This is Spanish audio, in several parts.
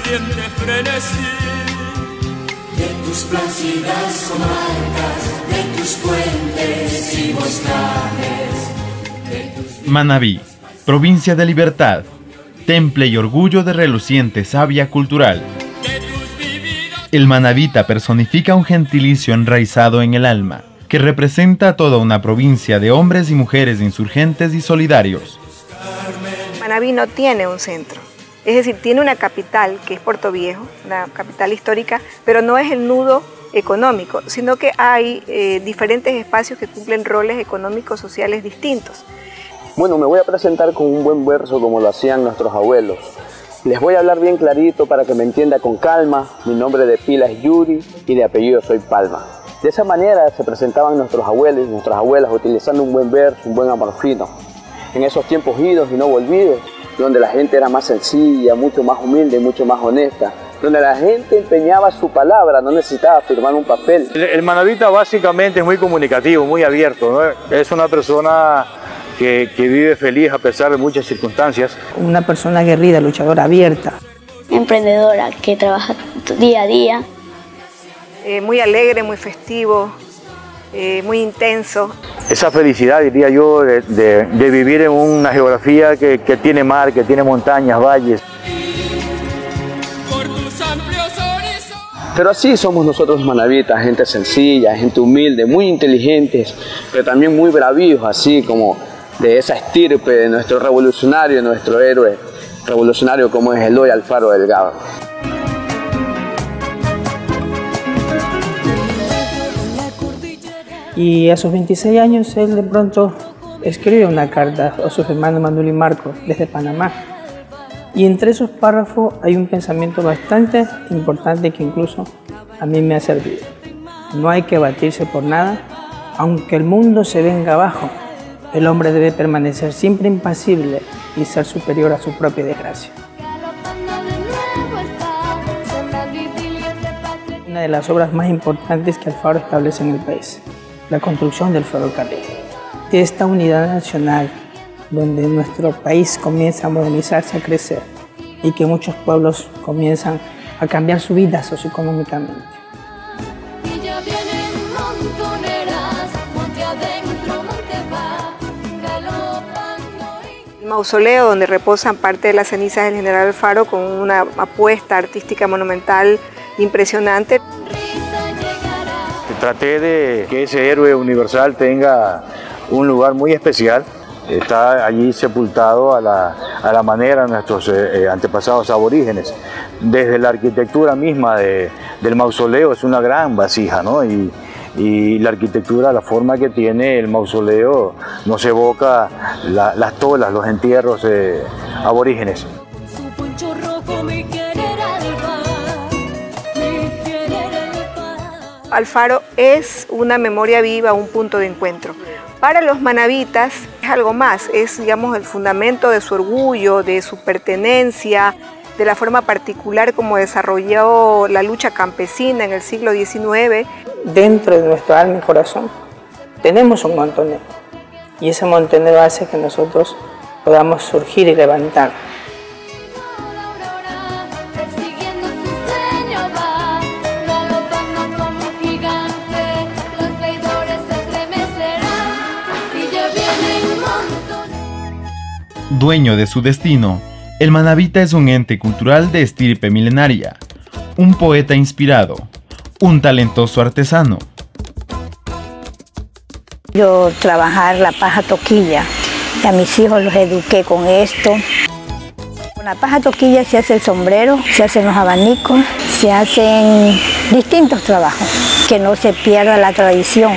ardiente frenesí. De tus plácidas comarcas, de tus puentes y boscajes. Manabí, provincia de libertad, temple y orgullo de reluciente savia cultural. El manabita personifica un gentilicio enraizado en el alma, que representa a toda una provincia de hombres y mujeres insurgentes y solidarios. Manabí no tiene un centro, es decir, tiene una capital que es Puerto Viejo, una capital histórica, pero no es el nudo económico, sino que hay diferentes espacios que cumplen roles económicos sociales distintos. Bueno, me voy a presentar con un buen verso como lo hacían nuestros abuelos. Les voy a hablar bien clarito para que me entienda con calma. Mi nombre de pila es Yuri y de apellido soy Palma. De esa manera se presentaban nuestros abuelos y nuestras abuelas utilizando un buen verso, un buen amor fino. En esos tiempos idos y no volvidos, donde la gente era más sencilla, mucho más humilde y mucho más honesta, donde la gente empeñaba su palabra, no necesitaba firmar un papel. El manabita básicamente es muy comunicativo, muy abierto, ¿no? Es una persona que vive feliz a pesar de muchas circunstancias. Una persona aguerrida, luchadora, abierta. Emprendedora, que trabaja día a día. Muy alegre, muy festivo, muy intenso. Esa felicidad, diría yo, de vivir en una geografía que tiene mar, que tiene montañas, valles. Pero así somos nosotros manabitas, gente sencilla, gente humilde, muy inteligentes, pero también muy bravíos, así como de esa estirpe de nuestro revolucionario, nuestro héroe revolucionario como es Eloy Alfaro Delgado. Y a sus 26 años él de pronto escribe una carta a sus hermanos Manuel y Marco desde Panamá. Y entre esos párrafos hay un pensamiento bastante importante que incluso a mí me ha servido. No hay que batirse por nada, aunque el mundo se venga abajo. El hombre debe permanecer siempre impasible y ser superior a su propia desgracia. Una de las obras más importantes que Alfaro establece en el país, la construcción del ferrocarril. Esta unidad nacional, donde nuestro país comienza a modernizarse, a crecer, y que muchos pueblos comienzan a cambiar su vida socioeconómicamente. El mausoleo donde reposan parte de las cenizas del general Alfaro con una apuesta artística monumental impresionante. Traté de que ese héroe universal tenga un lugar muy especial. Está allí sepultado a la manera de nuestros antepasados aborígenes. Desde la arquitectura misma del mausoleo es una gran vasija, ¿no? Y la arquitectura, la forma que tiene el mausoleo, nos evoca las tolas, los entierros aborígenes. Alfaro es una memoria viva, un punto de encuentro. Para los manabitas es algo más, es, digamos, el fundamento de su orgullo, de su pertenencia, de la forma particular como desarrolló la lucha campesina en el siglo XIX. Dentro de nuestro alma y corazón tenemos un montonero, y ese montonero hace que nosotros podamos surgir y levantar. Dueño de su destino, el manabita es un ente cultural de estirpe milenaria, un poeta inspirado, un talentoso artesano. Yo trabajar la paja toquilla, y a mis hijos los eduqué con esto. Con la paja toquilla se hace el sombrero, se hacen los abanicos, se hacen distintos trabajos, que no se pierda la tradición.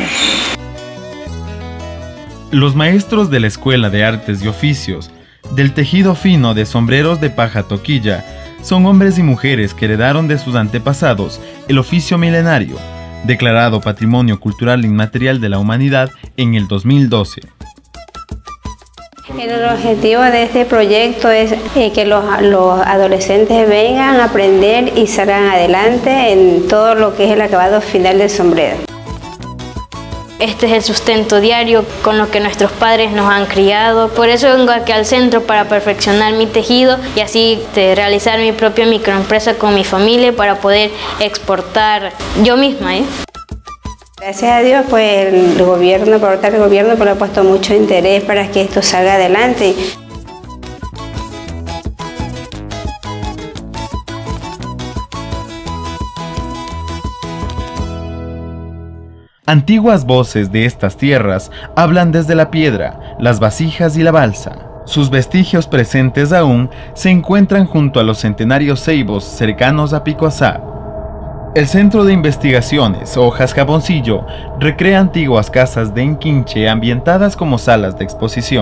Los maestros de la Escuela de Artes y Oficios del tejido fino de sombreros de paja toquilla son hombres y mujeres que heredaron de sus antepasados el oficio milenario, declarado Patrimonio Cultural Inmaterial de la Humanidad en el 2012. El objetivo de este proyecto es que los adolescentes vengan a aprender y salgan adelante en todo lo que es el acabado final del sombrero. Este es el sustento diario con lo que nuestros padres nos han criado. Por eso vengo aquí al centro para perfeccionar mi tejido y así realizar mi propia microempresa con mi familia para poder exportar yo misma. Gracias a Dios, pues el gobierno, por parte del gobierno, pues, le ha puesto mucho interés para que esto salga adelante. Antiguas voces de estas tierras hablan desde la piedra, las vasijas y la balsa. Sus vestigios presentes aún se encuentran junto a los centenarios ceibos cercanos a Pico Assá. El Centro de Investigaciones Hojas Jaboncillo recrea antiguas casas de enquinche ambientadas como salas de exposición.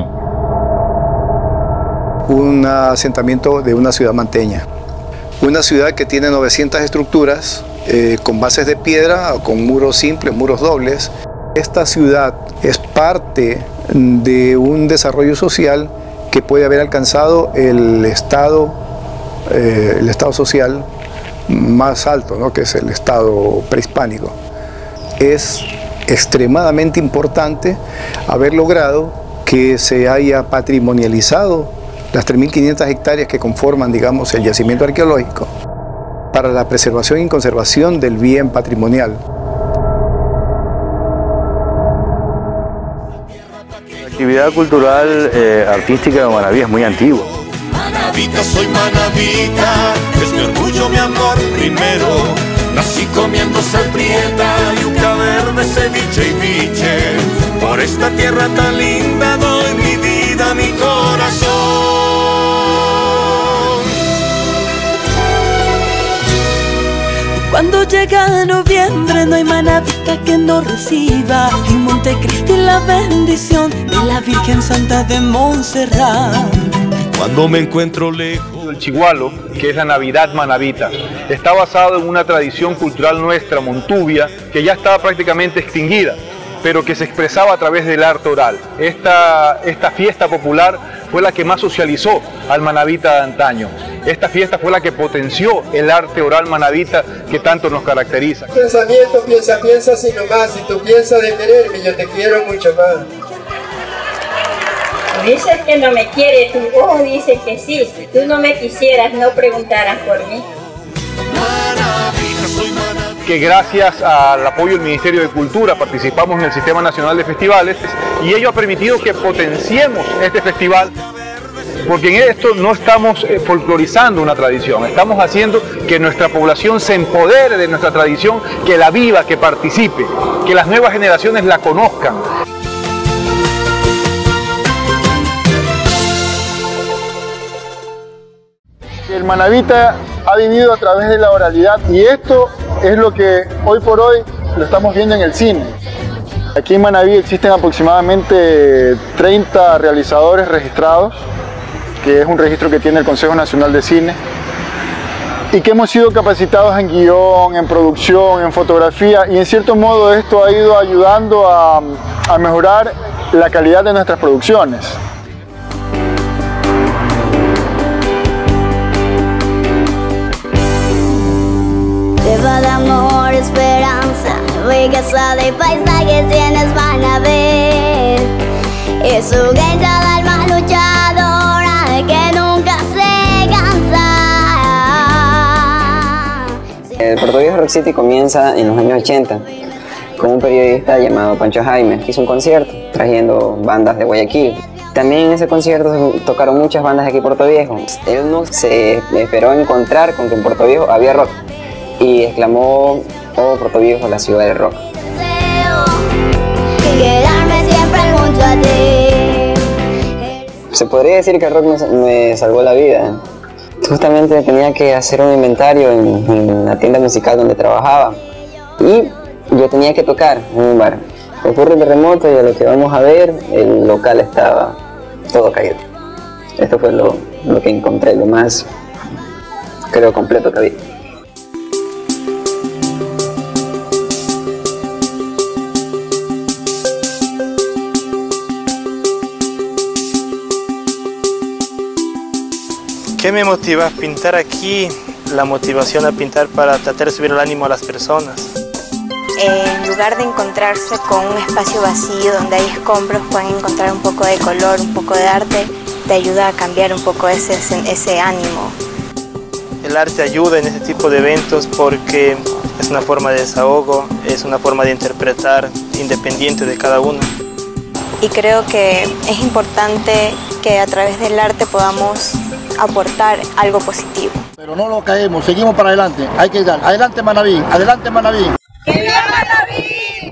Un asentamiento de una ciudad manteña. Una ciudad que tiene 900 estructuras con bases de piedra, con muros simples, muros dobles. Esta ciudad es parte de un desarrollo social que puede haber alcanzado el estado social más alto, ¿no? Que es el estado prehispánico. Es extremadamente importante haber logrado que se haya patrimonializado las 3.500 hectáreas que conforman, digamos, el yacimiento arqueológico para la preservación y conservación del bien patrimonial. La actividad cultural artística de Manaví es muy antigua. Manavita, soy manavita, es mi orgullo, mi amor primero. Nací comiendo sal prieta, yuca verde, ceviche y biche. Por esta tierra tan linda doy mi vida, mi corazón. Cuando llega noviembre no hay manavita que no reciba en Montecristi la bendición de la Virgen Santa de Montserrat. Cuando me encuentro lejos. El chigualo, que es la Navidad manavita, está basado en una tradición cultural nuestra, montuvia, que ya estaba prácticamente extinguida, pero que se expresaba a través del arte oral. Esta fiesta popular fue la que más socializó al manavita de antaño. Esta fiesta fue la que potenció el arte oral manavita que tanto nos caracteriza. Pensamiento, piensa sino más. Si tú piensas de quererme, yo te quiero mucho más. Tú dices que no me quieres, tus ojos dicen que sí. Si tú no me quisieras, no preguntaras por mí. Que gracias al apoyo del Ministerio de Cultura participamos en el Sistema Nacional de Festivales y ello ha permitido que potenciemos este festival, porque en esto no estamos folclorizando una tradición, estamos haciendo que nuestra población se empodere de nuestra tradición, que la viva, que participe, que las nuevas generaciones la conozcan. El manavita ha vivido a través de la oralidad y esto es lo que hoy por hoy lo estamos viendo en el cine. Aquí en Manaví existen aproximadamente 30 realizadores registrados, que es un registro que tiene el Consejo Nacional de Cine, y que hemos sido capacitados en guión, en producción, en fotografía, y en cierto modo esto ha ido ayudando a mejorar la calidad de nuestras producciones. Lleva de amor, esperanza, riqueza de paisajes tienes van a ver. Es su gente del alma luchadora que nunca se cansa. El Puerto Viejo Rock City comienza en los años 80 con un periodista llamado Pancho Jaime. Hizo un concierto trayendo bandas de Guayaquil. También en ese concierto se tocaron muchas bandas de aquí en Puerto Viejo. Él no se esperó encontrar con que en Puerto Viejo había rock y exclamó: "Oh, Puerto Viejo, la ciudad del rock". Se podría decir que el rock me salvó la vida. Justamente tenía que hacer un inventario en la tienda musical donde trabajaba y yo tenía que tocar en un bar. Ocurre el terremoto y a lo que vamos a ver, el local estaba todo caído. Esto fue lo que encontré, lo más, creo, completo que había. ¿Qué me motiva a pintar aquí? La motivación a pintar para tratar de subir el ánimo a las personas. En lugar de encontrarse con un espacio vacío donde hay escombros, pueden encontrar un poco de color, un poco de arte, te ayuda a cambiar un poco ese ánimo. El arte ayuda en este tipo de eventos porque es una forma de desahogo, es una forma de interpretar independiente de cada uno. Y creo que es importante que a través del arte podamos aportar algo positivo. Pero no lo caemos, seguimos para adelante, hay que dar. Adelante Manabí, adelante Manabí. ¡Que viva Manabí!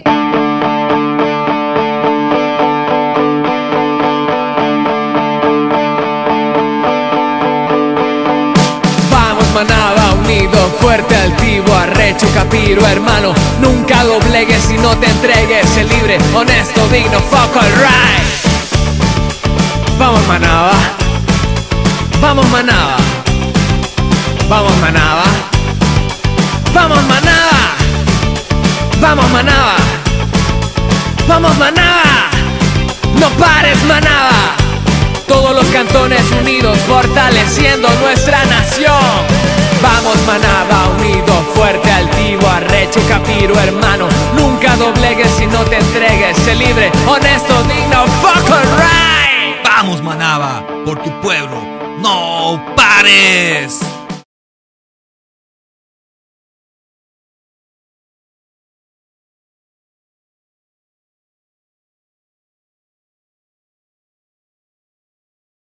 Manaba, unido, fuerte, altivo, arrecho, capiro, hermano. Nunca doblegues y no te entregues. Sé libre, honesto, digno, fuck all right. Vamos Manaba. Vamos Manaba. Vamos Manaba. Vamos Manaba. Vamos Manaba. Vamos Manaba. No pares Manaba. Todos los cantones unidos fortaleciendo nuestra nación. Vamos Manaba, unido, fuerte, altivo, arrecho, capiro, hermano. Nunca doblegues y no te entregues. Sé libre, honesto, digno, fuck all right. Vamos Manaba, por tu pueblo, no pares.